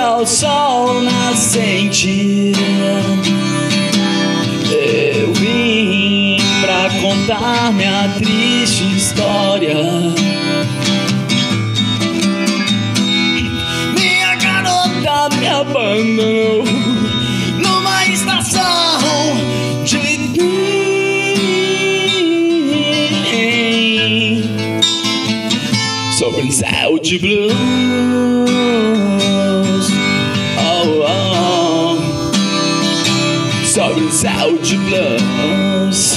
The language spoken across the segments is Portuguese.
ao sol nascente. Eu vim pra contar minha triste história. Minha garota me abandonou numa estação de trem, sobre um céu de blues. Oh, oh, sobre um céu de blues.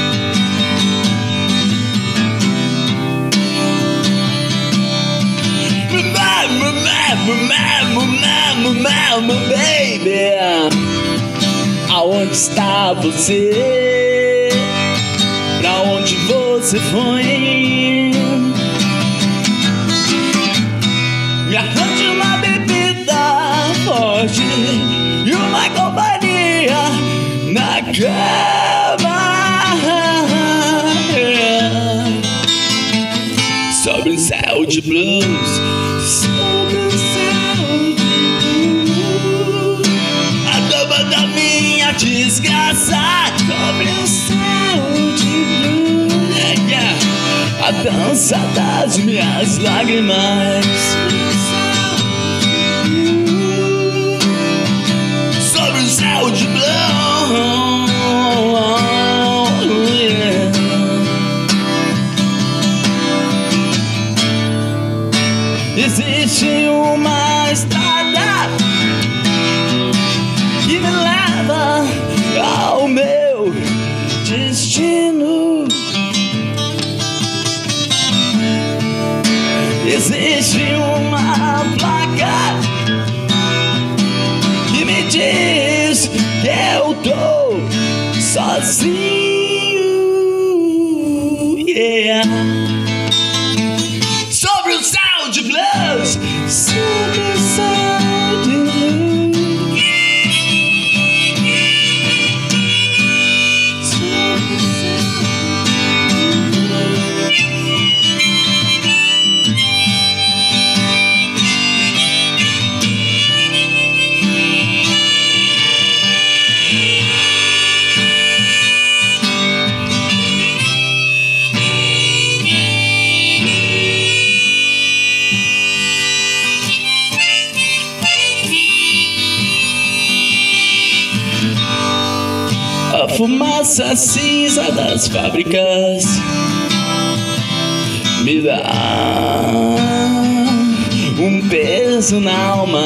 Baby, aonde está você? Pra onde você foi? Me arranje uma bebida forte e uma companhia na cama, sobre um céu de blues. Sobre um céu de blues, a dama da minha desgraça. Sobre um céu de blues, a dança das minhas lágrimas. Sobre um céu de blues, yeah. Existe uma estrada que me leva ao meu destino. Existe uma placa que me diz que eu tô sozinho, yeah. Sobre o céu de blues, sobre o céu de blues, sobre o céu. A fumaça cinza das fábricas me dá um peso na alma,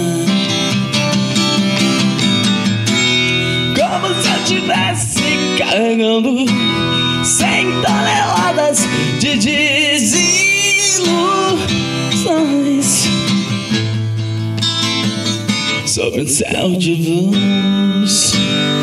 como se eu tivesse carregando 100 toneladas de desilusões, sobre um céu de luz.